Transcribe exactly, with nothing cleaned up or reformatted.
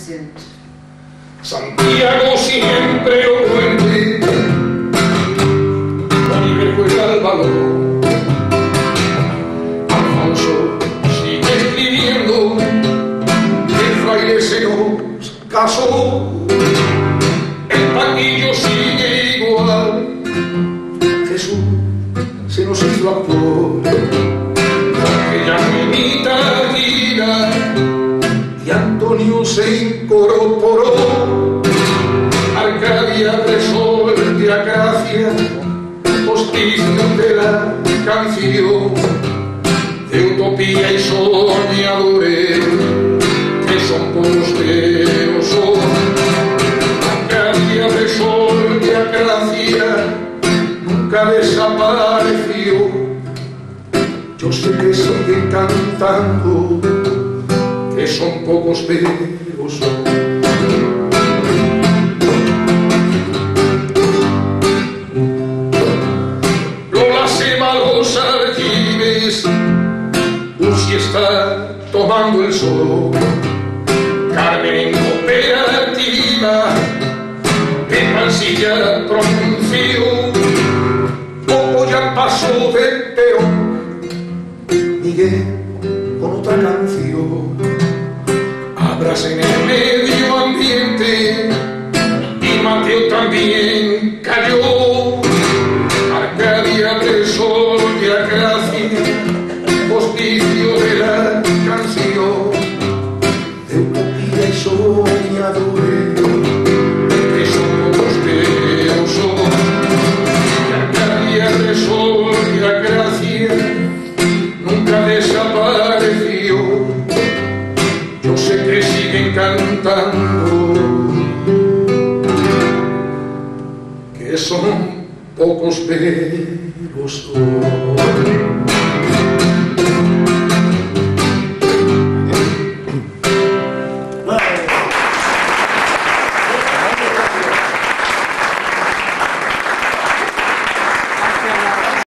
sind. Santiago siempre lo cuente, Oliver juega el balón. Alfonso sigue escribiendo, el fraile se nos casó. El paquillo sigue igual, Jesús se nos hizo actor. Aquella bonita vida y Antonio se incorporó. Arcadia resolve a gracia, hosticio de la canción, de utopía y soñadores que son posteros. Arcadia resolve a gracia, nunca desapareció. Yo sé que siguen cantando, que son pocos pero son. Lola se va a los aljibes, Ursi está tomando el sol. Carmen en cooperativa, en Mansilla pronunció. Poco ya pasó de Perón, Miguel con otra canción. Abras en el medio ambiente y Mateo también cayó. Arcadia resolve a gracia, hosticio de la canción, de utopía y soñadores que son posteros. Arcadia resolve a gracia, nunca desapareció. Yo sé que siguen cantando, que son pocos pero son.